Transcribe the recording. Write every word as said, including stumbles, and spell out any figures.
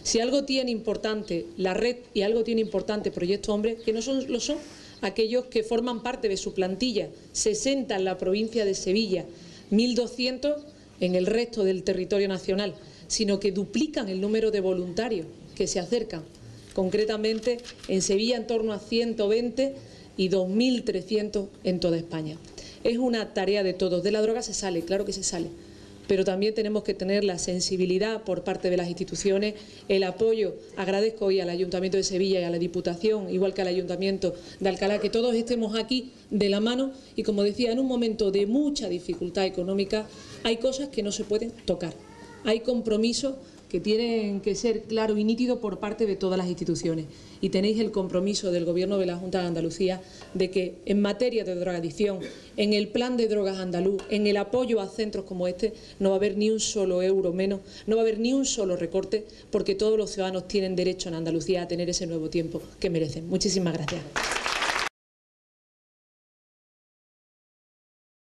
Si algo tiene importante la red y algo tiene importante Proyecto Hombre, que no son, lo son aquellos que forman parte de su plantilla, sesenta en la provincia de Sevilla, mil doscientos en el resto del territorio nacional, sino que duplican el número de voluntarios que se acercan. Concretamente, en Sevilla en torno a ciento veinte y dos mil trescientos en toda España. Es una tarea de todos. De la droga se sale, claro que se sale, pero también tenemos que tener la sensibilidad por parte de las instituciones, el apoyo. Agradezco hoy al Ayuntamiento de Sevilla y a la Diputación, igual que al Ayuntamiento de Alcalá, que todos estemos aquí de la mano y, como decía, en un momento de mucha dificultad económica hay cosas que no se pueden tocar. Hay compromisos que tienen que ser claros y nítidos por parte de todas las instituciones. Y tenéis el compromiso del Gobierno de la Junta de Andalucía de que en materia de drogadicción, en el plan de drogas andaluz, en el apoyo a centros como este, no va a haber ni un solo euro menos, no va a haber ni un solo recorte, porque todos los ciudadanos tienen derecho en Andalucía a tener ese nuevo tiempo que merecen. Muchísimas gracias.